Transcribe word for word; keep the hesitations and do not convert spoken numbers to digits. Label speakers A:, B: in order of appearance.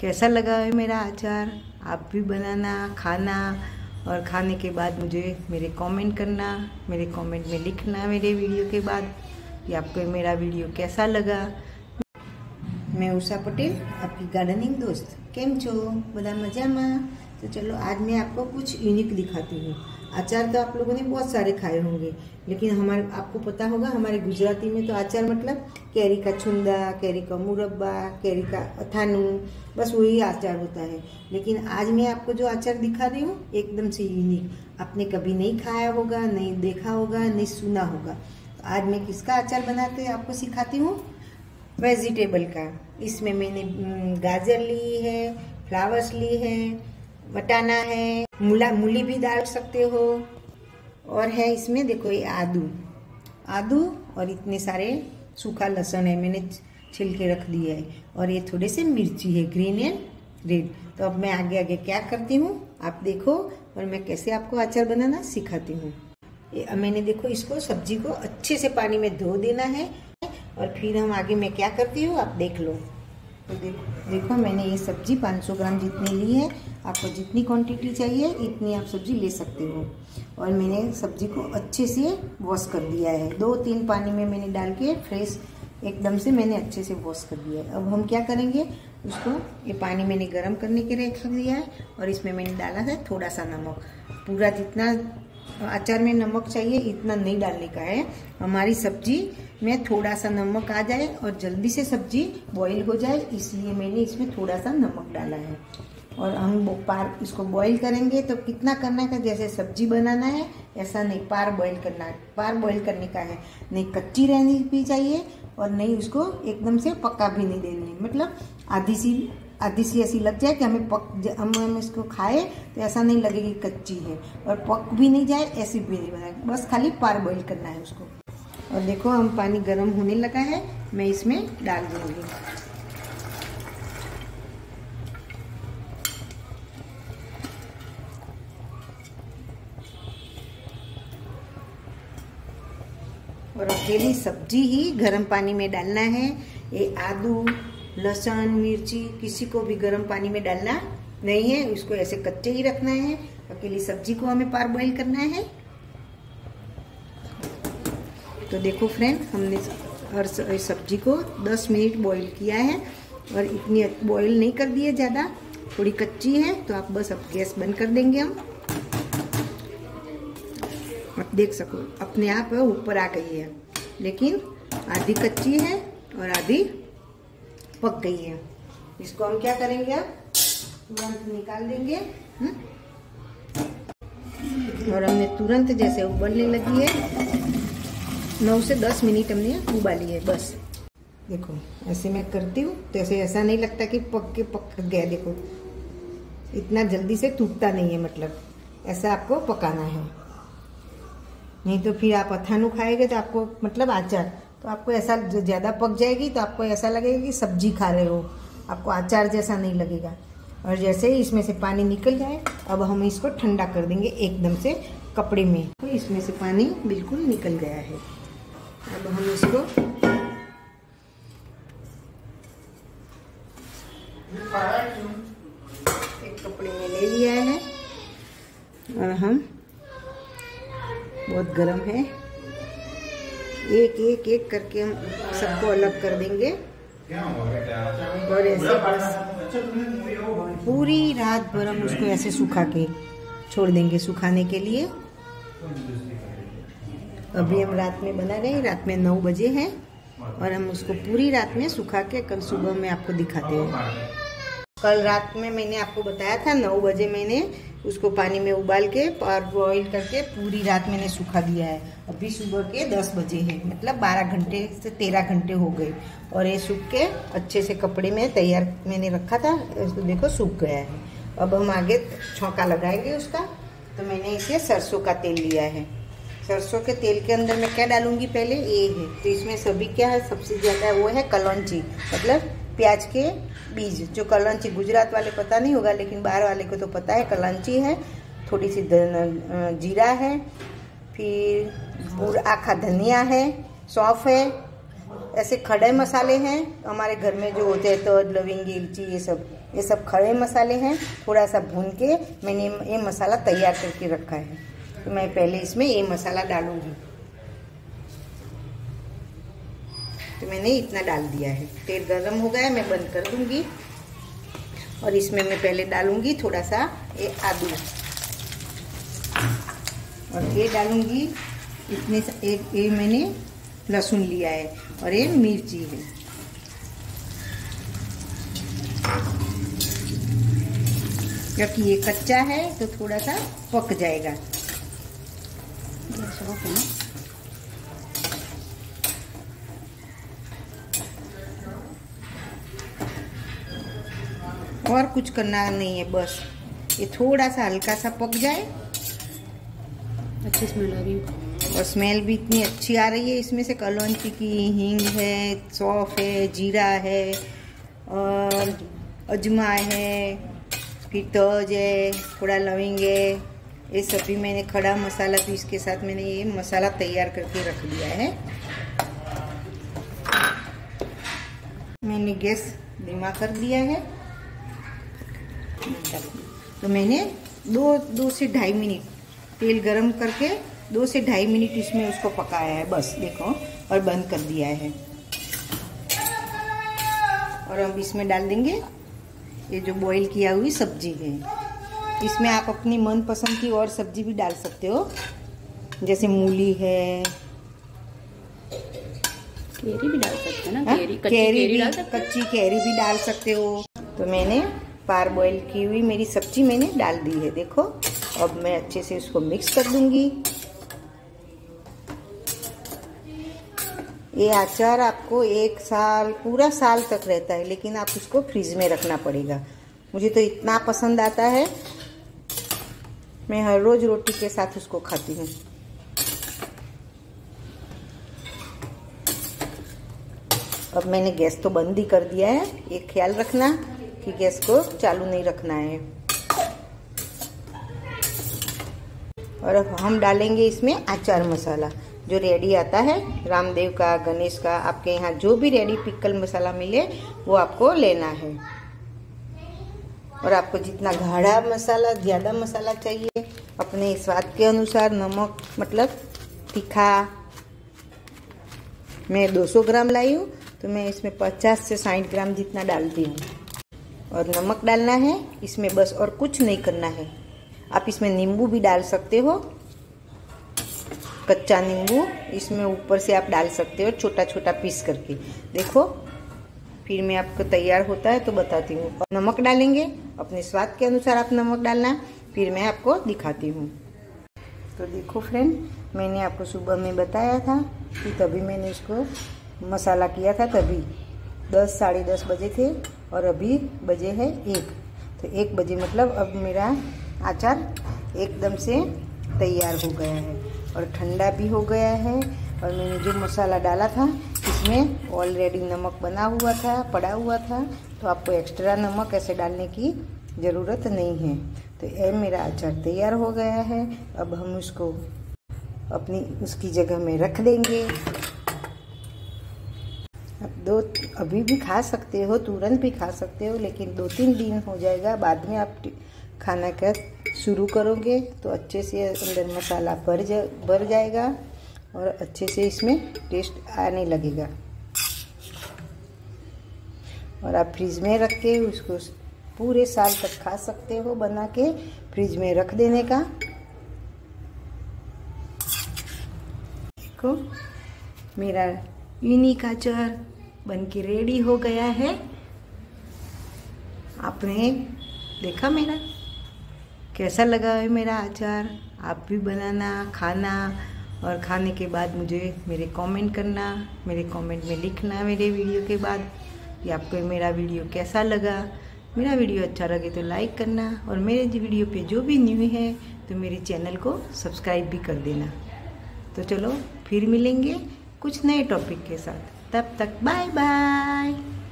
A: कैसा लगा है मेरा अचार। आप भी बनाना, खाना और खाने के बाद मुझे मेरे कमेंट करना, मेरे कमेंट में लिखना मेरे वीडियो के बाद कि आपको मेरा वीडियो कैसा लगा। मैं उषा पटेल, आपकी गार्डनिंग दोस्त। केम छो बधा मजा में। तो चलो आज मैं आपको कुछ यूनिक दिखाती हूँ। अचार तो आप लोगों ने बहुत सारे खाए होंगे, लेकिन हमारे आपको पता होगा हमारे गुजराती में तो अचार मतलब कैरी का छुंदा, कैरी का मुरब्बा, कैरी का अथानू, बस वही अचार होता है। लेकिन आज मैं आपको जो अचार दिखा रही हूँ एकदम से यूनिक, आपने कभी नहीं खाया होगा, नहीं देखा होगा, नहीं सुना होगा। तो आज मैं किसका अचार बनाते आपको सिखाती हूँ, वेजिटेबल का। इसमें मैंने गाजर ली है, फ्लावर्स ली है, मटाना है, मूला मूली भी डाल सकते हो, और है इसमें देखो ये आदू आदू और इतने सारे सूखा लहसुन है, मैंने छिल के रख दिया है, और ये थोड़े से मिर्ची है, ग्रीन एंड रेड। तो अब मैं आगे आगे क्या करती हूँ आप देखो, और मैं कैसे आपको अचार बनाना सिखाती हूँ। मैंने देखो इसको सब्जी को अच्छे से पानी में धो देना है, और फिर हम आगे मैं क्या करती हूँ आप देख लो। तो देखो देखो मैंने ये सब्जी पाँच सौ ग्राम जितनी ली है, आपको जितनी क्वांटिटी चाहिए इतनी आप सब्जी ले सकते हो। और मैंने सब्जी को अच्छे से वॉश कर दिया है, दो तीन पानी में मैंने डाल के फ्रेश एकदम से मैंने अच्छे से वॉश कर दिया है। अब हम क्या करेंगे, उसको ये पानी मैंने गर्म करने के लिए रख दिया है, और इसमें मैंने डाला है थोड़ा सा नमक। पूरा जितना अचार में नमक चाहिए इतना नहीं डालने का है, हमारी सब्जी में थोड़ा सा नमक आ जाए और जल्दी से सब्जी बॉईल हो जाए, इसलिए मैंने इसमें थोड़ा सा नमक डाला है। और हम पार इसको बॉईल करेंगे तो कितना करना है, जैसे सब्जी बनाना है ऐसा नहीं, पार बॉईल करना है, पार बॉईल करने का है, नहीं कच्ची रहनी भी चाहिए और नहीं उसको एकदम से पक्का भी नहीं देनी, मतलब आधी सी आधी सी ऐसी लग जाए कि हमें पक हम हम इसको खाए तो ऐसा नहीं लगेगी कच्ची है, और पक भी नहीं जाए ऐसी भी नहीं बनाए, बस खाली पार बॉईल करना है उसको। और देखो हम पानी गर्म होने लगा है, मैं इसमें डाल दूंगी। और अकेली सब्जी ही गर्म पानी में डालना है। ये आदू, लहसुन, मिर्ची किसी को भी गर्म पानी में डालना नहीं है, उसको ऐसे कच्चे ही रखना है। अकेली सब्जी को हमें पार बॉईल करना है। तो देखो फ्रेंड, हमने हर सब्जी को दस मिनट बॉईल किया है, और इतनी बॉईल नहीं कर दी है ज़्यादा, थोड़ी कच्ची है। तो आप बस अब गैस बंद कर देंगे हम। आप देख सको अपने आप ऊपर आ गई है, लेकिन आधी कच्ची है और आधी पक गई है। इसको हम क्या करेंगे, अब तुरंत निकाल देंगे। हुँ? और हमने तुरंत जैसे उबलने लगी है, नौ से दस मिनट हमने उबाली है बस। देखो ऐसे मैं करती हूँ तो ऐसे ऐसा नहीं लगता कि पक के पक गया। देखो इतना जल्दी से टूटता नहीं है, मतलब ऐसा आपको पकाना है, नहीं तो फिर आप अथानू खाएंगे तो आपको मतलब अचार तो आपको ऐसा ज़्यादा पक जाएगी तो आपको ऐसा लगेगा कि सब्जी खा रहे हो, आपको अचार जैसा नहीं लगेगा। और जैसे ही इसमें से पानी निकल जाए, अब हम इसको ठंडा कर देंगे एकदम से कपड़े में। तो इसमें से पानी बिल्कुल निकल गया है। अब हम इसको एक कपड़े में ले लिया है, और हम बहुत गर्म है, एक एक एक करके हम सबको अलग कर देंगे। और ऐसे बस पूरी रात भर हम उसको ऐसे सुखा के छोड़ देंगे, सुखाने के लिए। अभी हम रात में बना रहे हैं, रात में नौ बजे हैं, और हम उसको पूरी रात में सुखा के कल सुबह में आपको दिखाते हैं। कल रात में मैंने आपको बताया था नौ बजे मैंने उसको पानी में उबाल के और बॉईल करके पूरी रात मैंने सूखा दिया है। अभी सुबह के दस बजे हैं, मतलब बारह घंटे से तेरह घंटे हो गए, और ये सूख के अच्छे से कपड़े में तैयार मैंने रखा था, इसको देखो सूख गया है। अब हम आगे छौंका लगाएंगे उसका। तो मैंने इसे सरसों का तेल लिया है। सरसों के तेल के अंदर मैं क्या डालूंगी, पहले ये है, तो इसमें सभी क्या है, सबसे ज़्यादा वो है कलौंजी, मतलब प्याज के बीज। जो कलौंजी गुजरात वाले पता नहीं होगा, लेकिन बाहर वाले को तो पता है, कलौंजी है, थोड़ी सी जीरा है, फिर पूरा आखा धनिया है, सौंफ है, ऐसे खड़े मसाले हैं हमारे घर में जो होते हैं, तज, लविंग, इलायची, ये सब ये सब खड़े मसाले हैं। थोड़ा सा भून के मैंने ये मसाला तैयार करके रखा है। तो मैं पहले इसमें ये मसाला डालूंगी। तो मैंने इतना डाल दिया है। तेल गरम हो गया है, मैं बंद कर दूंगी। और इसमें मैं पहले डालूंगी थोड़ा सा ये आदू, और ये डालूंगी इतने एक ये मैंने लहसुन लिया है, और ये मिर्ची है। क्योंकि ये कच्चा है तो थोड़ा सा पक जाएगा। और कुछ करना नहीं है, बस ये थोड़ा सा हल्का सा पक जाए।
B: अच्छी स्मेल आ रही है,
A: और स्मेल भी इतनी अच्छी आ रही है। इसमें से कलौंजी की, हींग है, सौंफ है, जीरा है, और अजमा है, फिर तज है, थोड़ा लविंग है। ये सब भी मैंने खड़ा मसाला, तो इसके साथ मैंने ये मसाला तैयार करके रख दिया है। मैंने गैस धीमा कर दिया है। तो मैंने दो दो से ढाई मिनट तेल गरम करके दो से ढाई मिनट इसमें उसको पकाया है, बस देखो, और बंद कर दिया है। और अब इसमें डाल देंगे ये जो बॉईल किया हुई सब्जी है। इसमें आप अपनी मनपसंद की और सब्जी भी डाल सकते हो, जैसे मूली है,
B: कैरी भी डाल सकते हैं ना, कैरी,
A: कच्ची कैरी भी, कच्ची कैरी भी डाल सकते हो। तो मैंने पार बॉईल की हुई मेरी सब्जी मैंने डाल दी है, देखो। अब मैं अच्छे से उसको मिक्स कर दूंगी। ये अचार आपको एक साल, पूरा साल तक रहता है, लेकिन आप उसको फ्रिज में रखना पड़ेगा। मुझे तो इतना पसंद आता है, मैं हर रोज रोटी के साथ उसको खाती हूँ। अब मैंने गैस तो बंद ही कर दिया है। ये ख्याल रखना कि गैस को चालू नहीं रखना है। और अब हम डालेंगे इसमें अचार मसाला, जो रेडी आता है रामदेव का, गणेश का, आपके यहाँ जो भी रेडी पिकल मसाला मिले वो आपको लेना है। और आपको जितना गाढ़ा मसाला, ज़्यादा मसाला चाहिए, अपने स्वाद के अनुसार नमक, मतलब तीखा, मैं दो सौ ग्राम लाई हूँ तो मैं इसमें पचास से साठ ग्राम जितना डालती हूँ। और नमक डालना है इसमें, बस, और कुछ नहीं करना है। आप इसमें नींबू भी डाल सकते हो, कच्चा नींबू इसमें ऊपर से आप डाल सकते हो, छोटा छोटा पीस करके। देखो, फिर मैं आपको तैयार होता है तो बताती हूँ। और नमक डालेंगे अपने स्वाद के अनुसार, आप नमक डालना, फिर मैं आपको दिखाती हूँ। तो देखो फ्रेंड, मैंने आपको सुबह में बताया था कि तभी मैंने इसको मसाला किया था, तभी दस साढ़े दस बजे थे, और अभी बजे है एक। तो एक बजे मतलब अब मेरा अचार एकदम से तैयार हो गया है और ठंडा भी हो गया है। और मैंने जो मसाला डाला था इसमें ऑलरेडी नमक बना हुआ था, पड़ा हुआ था, तो आपको एक्स्ट्रा नमक ऐसे डालने की ज़रूरत नहीं है। तो ये मेरा अचार तैयार हो गया है। अब हम उसको अपनी उसकी जगह में रख देंगे। अब दो अभी भी खा सकते हो, तुरंत भी खा सकते हो, लेकिन दो तीन दिन हो जाएगा, बाद में आप खाना का शुरू करोगे तो अच्छे से अंदर मसाला भर जा भर जाएगा और अच्छे से इसमें टेस्ट आने लगेगा। और आप फ्रिज में रख के उसको पूरे साल तक खा सकते हो, बना के फ्रिज में रख देने का। देखो, मेरा यूनिक अचार बन के रेडी हो गया है। आपने देखा मेरा कैसा लगा है मेरा अचार। आप भी बनाना, खाना, और खाने के बाद मुझे मेरे कमेंट करना, मेरे कमेंट में लिखना मेरे वीडियो के बाद कि आपको मेरा वीडियो कैसा लगा। मेरा वीडियो अच्छा लगे तो लाइक करना, और मेरे वीडियो पे जो भी न्यू है तो मेरे चैनल को सब्सक्राइब भी कर देना। तो चलो फिर मिलेंगे कुछ नए टॉपिक के साथ, तब तक बाय बाय।